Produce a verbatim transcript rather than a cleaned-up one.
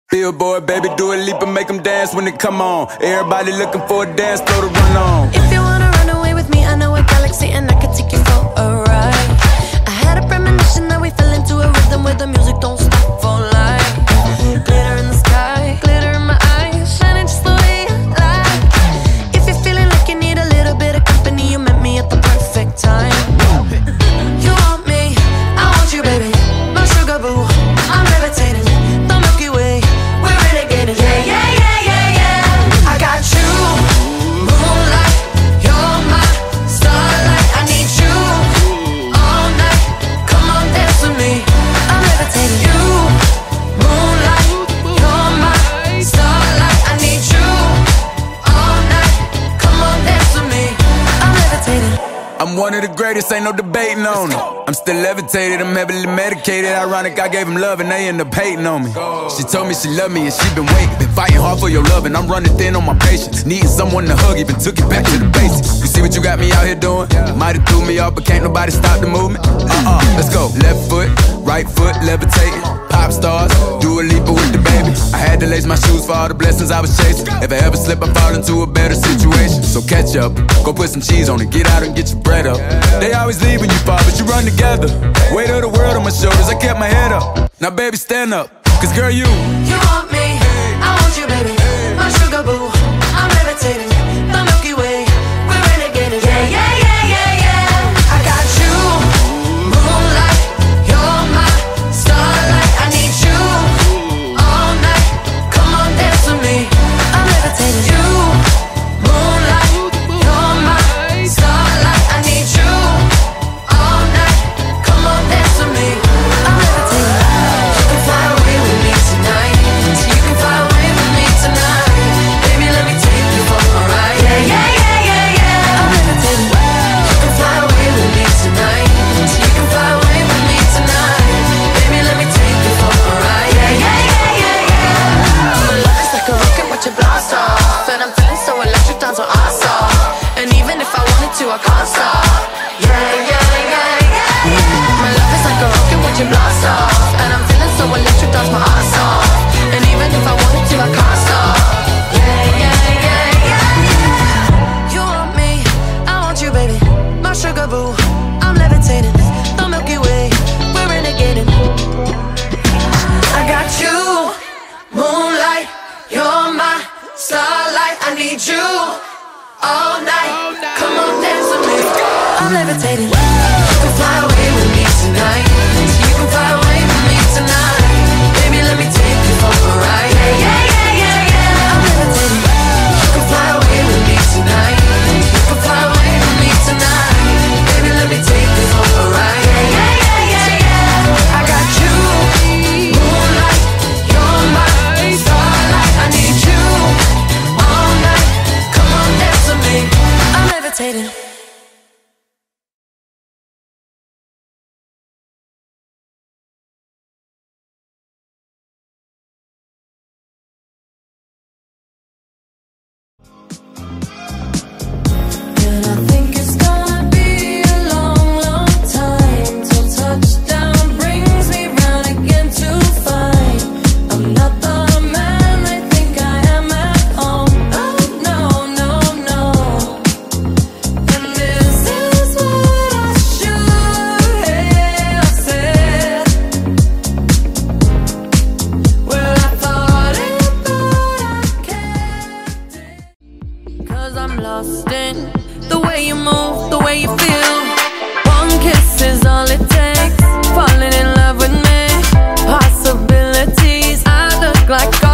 Billboard Baby, do a Lipa, make them dance when they come on. Everybody looking for a dance floor to run on. If you wanna run away with me, I know a galaxy and I can take you for a ride. I had a premonition that we fell into a rhythm where the music don't stop for life. Glitter in the sky, glitter in my eyes, shining just the way I like. If you're feeling like you need a little bit of company, you met me at the perfect time. You want me, I want you, baby, my sugarboo. I'm levitating, the Milky Way, we're renegading. Yeah, yeah, yeah, yeah, yeah. I got you, moonlight, you're my starlight. I need you all night. Come on, dance with me. I'm levitating. You, moonlight, you're my starlight. I need you all night. Come on, dance with me. I'm levitating. I'm one of the greatest, ain't no debating on it. I'm still levitated, I'm heavily medicated. Ironic, I gave him love and they end up hating on me. She told me she loved me and she been waiting. Been fighting hard for your love and I'm running thin on my patience. Needing someone to hug, even took it back to the basics. You see what you got me out here doing? Might have threw me off, but can't nobody stop the movement. Uh-uh, let's go. Left foot, right foot, levitating. Pop stars, do a Lipa with DaBaby. I had to lace my shoes for all the blessings I was chasing. If I ever slip, I fall into a better situation. So catch up, go put some cheese on it, get out and get your bread up. They always leave when you fall, but you run together. Weight of the world on my shoulders, I kept my head up. Now baby, stand up, cause girl, you You want me, I want you, baby, my sugarboo. I'm levitating, the Milky Way, we're renegading. Yeah, yeah, yeah, yeah, yeah. I got you, moonlight, you're my starlight. I need you all night. Come on, dance with me. I'm levitating. You, moonlight, you're my starlight. I need you all night. Come on, dance with me. I'm levitating. You can fly away with me tonight. So you can fly away with me tonight. Baby, let me take you for a ride. Yeah, yeah, yeah, yeah, yeah. I'm levitating. You can fly away with me tonight. So you can fly away with me tonight. Baby, let me take you for a ride. Yeah, yeah, yeah, yeah, yeah. My love is like a rocket, watch it blast off. And I'm feeling so electric, dance on our song. And even if I wanted to, I can't stop. Yeah, yeah, yeah, yeah, yeah. My love is like a rocket, watch it blast off. And I'm feeling so electric, dance my ass off. And even if I wanted to, I can't stop. Yeah, yeah, yeah, yeah, yeah. You want me, I want you, baby, my sugarboo. I'm levitating, the Milky Way, we're renegading. I got you, moonlight, you're my starlight. I need you all night. Come on, dance with me. I'm levitating. You can fly away with me tonight. You can fly away with me tonight. Baby, let me take you for a ride. Yeah, yeah, yeah, yeah, yeah. I'm levitating. You can fly away with me tonight. You can fly away with me tonight. Baby, let me take you for a ride. Yeah, yeah, yeah, yeah, yeah. I got you, moonlight, you're my starlight. I need you all night. Come on, dance with me. I'm levitating. And I think it's gonna be a long, long time till touchdown brings me round again to find I'm not the man they think I am at home. Oh no, no, no. And this is what I should have said. Well, I thought it, but I kept it. Cause I'm lost in the way you move, the way you feel. One kiss is all it takes. Falling in love with me. Possibilities, I look like